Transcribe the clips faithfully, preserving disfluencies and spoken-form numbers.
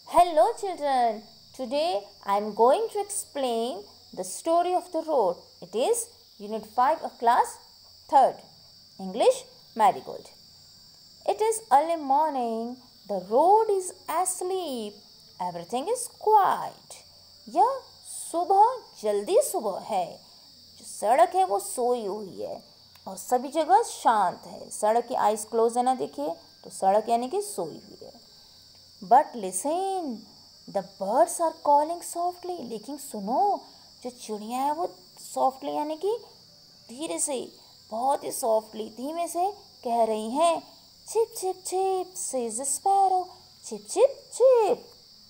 Hello children, today I am going to explain the story of the road. It is Unit five of class third, English Marigold. It is early morning, the road is asleep, everything is quiet. यह सुबह जल्दी सुबह है, जो सड़क है वो सोई हुई है और सभी जगह शांत है. सड़क की आइज क्लोज है ना, देखिए तो सड़क यानी कि सोई हुई है. But listen, the birds are calling softly. लेकिन सुनो, जो चिड़िया है वो सॉफ्टली यानी कि धीरे से, बहुत ही सॉफ्टली, धीमे से कह रही हैं. Chip chip chip says sparrow. Chip chip chip.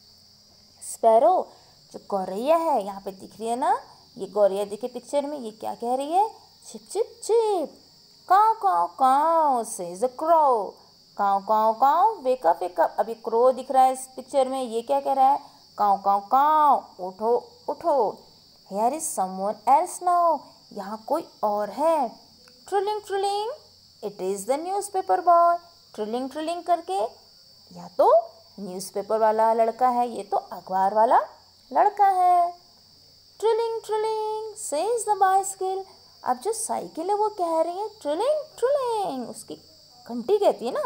Sparrow जो गौरैया है, यहाँ पे दिख रही है ना, ये गौरैया दिखे पिक्चर में, ये क्या कह रही है? Chip chip chip. Caw caw caw says the crow. काव काव काव वेकअप वेकअप. अभी क्रो दिख रहा है इस पिक्चर में, ये क्या कह रहा है? काव काव काव उठो उठो. Here is someone else now. यहाँ कोई और है. Trilling trilling it is the newspaper boy. Trilling trilling करके, या तो न्यूज़पेपर वाला लड़का है, ये तो अखबार वाला लड़का है. Trilling trilling says the bicycle. अब जो साइकिल है वो कह रही है ट्रिलिंग ट्रिलिंग, उसकी घंटी कहती है ना.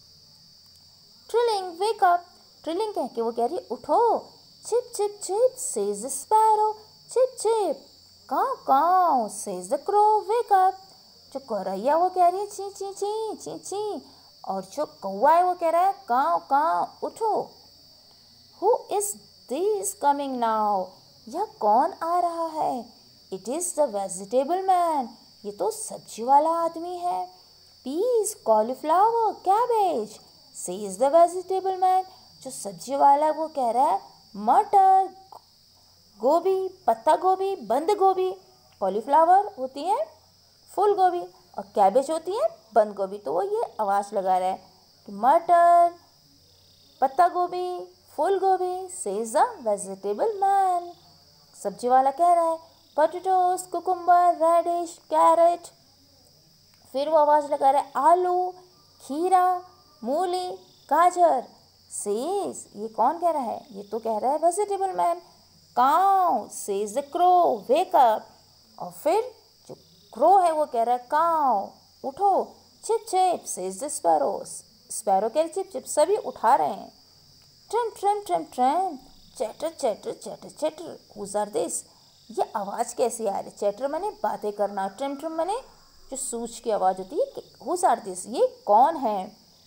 Trilling wake up. ट्रिलिंग कह के वो कह रही है उठो. Chip chip chip says the sparrow. Chip chip. Caw caw says the crow wake up. जो गौरैया वो कह रही है ची ची ची ची ची. और जो कौवा है वो कह रहा है काव काव उठो. Who is this coming now. यह कौन आ रहा है? It is the vegetable man. ये तो सब्जी वाला आदमी है. Peas cauliflower cabbage says the vegetable man. जो सब्जी वाला वो कह रहा है मटर, गोभी, पत्ता गोभी, बंद गोभी. कॉलीफ्लावर होती है फूल गोभी और कैबेज होती है बंद गोभी. तो वो ये आवाज़ लगा रहा है कि मटर, पत्ता गोभी, फूल गोभी सेज द वेजिटेबल मैन. सब्जी वाला कह रहा है पोटैटोस, कुकुम्बर, रेडिश, कैरेट. फिर वो आवाज़ लगा रहा है आलू, खीरा, मूली, गाजर. सेज, ये कौन कह रहा है? ये तो कह रहा है vegetable man. Caw says the crow wake up. और फिर जो क्रो है वो कह रहा है काव उठो. Chip chip says the sparrow. Sparrow कह रहे चिप चिप. सभी उठा रहे हैं. Trum trum trum trum chatter chatter chatter chatter. Whose are this. ये आवाज़ कैसी आ रही? चैटर मैंने बातें करना, ट्रम ट्रम मैंने जो सूच की आवाज़ होती है. हुज आर दिस, ये कौन है?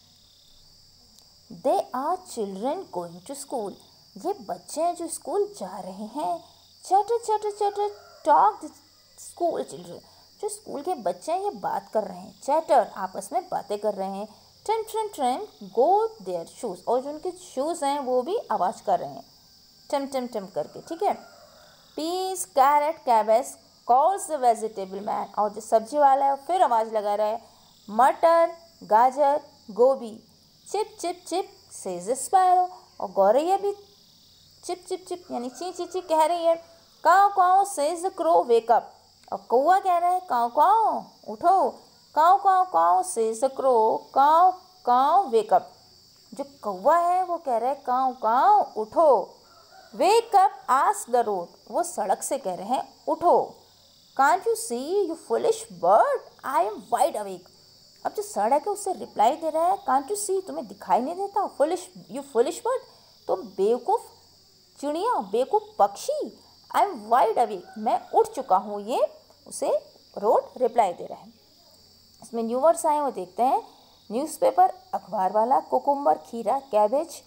They are children going to school. ये बच्चे हैं जो स्कूल जा रहे हैं. Chatter chatter chatter talk the school children. जो स्कूल के बच्चे हैं ये बात कर रहे हैं. चैटर आपस में बातें कर रहे हैं. Trum trum trum go their shoes. और जो उनके शूज़ हैं वो भी आवाज़ कर रहे हैं टम टम टम करके. ठीक है. Peas carrot cabbage calls the vegetable man. और जो सब्जी वाला है फिर आवाज़ लगा रहा है मटर, गाजर, गोभी. Chip chip chip says the sparrow. और गौरैया भी चिप चिप चिप यानी ची ची ची कह रही है. Caw caw says the crow wake up. और कौवा कह रहा है काव काव उठो. काव caw caw says the crow काव काव वेक अप. जो कौवा है वो कह रहा है काव काव उठो. Wake up ask the road. वो सड़क से कह रहे हैं उठो. Can't you see you foolish bird I am wide awake. अब जो सड़क है उससे रिप्लाई दे रहा है कांट यू सी, तुम्हें दिखाई नहीं देता? फुलिश यू फुलिश बर्ड, तुम बेवकूफ़ चिड़िया, बेवकूफ़ पक्षी. आई एम वाइड अवेक, मैं उठ चुका हूँ. ये उसे रोड रिप्लाई दे रहा है. इसमें न्यू वर्ड्स आए वो देखते हैं. न्यूज़पेपर अखबार वाला, कुकुम्बर खीरा, कैबेज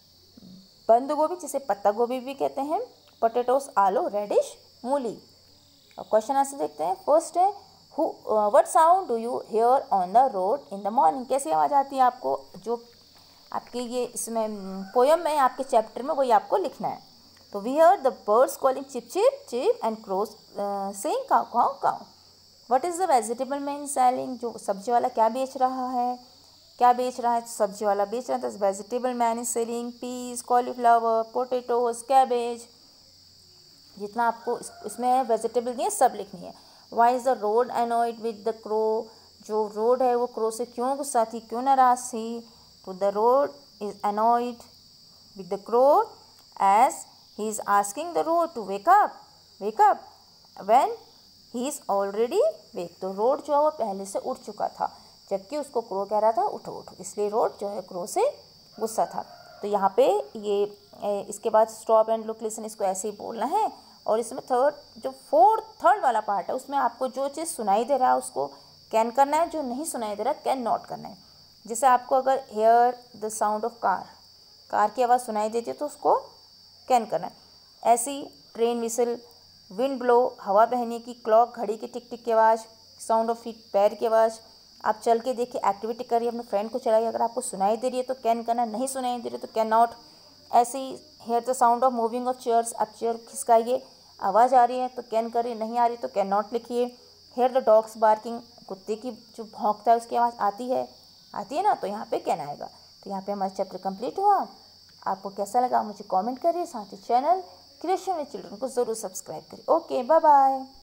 बंद गोभी जिसे पत्ता गोभी भी कहते हैं, पोटैटोस आलू, रेडिश मूली. और क्वेश्चन आंसर देखते हैं. फर्स्ट है who what sound do you hear on the road in the morning. कैसी आवाज़ आती है आपको? जो आपके ये इसमें पोयम में आपके चैप्टर में वही आपको लिखना है. तो we hear the birds calling chip chip chip and crows saying caw caw caw. What is the vegetable man selling. जो सब्जी वाला क्या बेच रहा है? क्या बेच रहा है? सब्जी वाला बेच रहा है. तो vegetable man is selling peas, cauliflower, potatoes, cabbage. जितना आपको इस, इसमें वेजिटेबल दिए सब लिखनी है. Why is the road annoyed with the crow. जो रोड है वो क्रो से क्यों गुस्सा थी, क्यों नाराज़ थी? तो the road is annoyed with the crow as he is asking the road to wake up, wake up when he is already wake. तो रोड जो है वो पहले से उठ चुका था, जबकि उसको क्रो कह रहा था उठो उठो, इसलिए रोड जो है क्रो से गुस्सा था। तो यहाँ पे ये इसके बाद स्टॉप एंड लुक लिसन इसको ऐसे ही बोलना है। और इसमें थर्ड जो फोर्थ थर्ड वाला पार्ट है उसमें आपको जो चीज़ सुनाई दे रहा है उसको कैन करना है, जो नहीं सुनाई दे रहा कैन नॉट करना है। जैसे आपको अगर hear the sound of car, car की आवाज़ सुनाई देती है तो उसको कैन करना है। ऐसी ट्रेन विसल, विंड ब्लो हवा बहने की, क्लॉक घड़ी की टिक टिक की आवाज़, साउंड ऑफ फीट पैर की आवाज़। आप चल के देखिए, एक्टिविटी करिए, अपने फ्रेंड को चलाइए, अगर आपको सुनाई दे रही है तो कैन करना, नहीं सुनाई दे रही है तो कैन नॉट। ऐसे ही hear the sound of moving of chairs, आप चेयर खिसकाइए, आवाज़ आ रही है तो कैन करिए, नहीं आ रही तो कैन नॉट लिखिए। हेयर द डॉग्स बार्किंग, कुत्ते की जो भौंकता है उसकी आवाज़ आती है आती है ना, तो यहाँ पे कैन आएगा। तो यहाँ पे हमारा चैप्टर कंप्लीट हुआ। आपको कैसा लगा मुझे कमेंट करिए, साथ ही चैनल क्रिएशन विद चिल्ड्रन को ज़रूर सब्सक्राइब करिए। Okay, bye bye.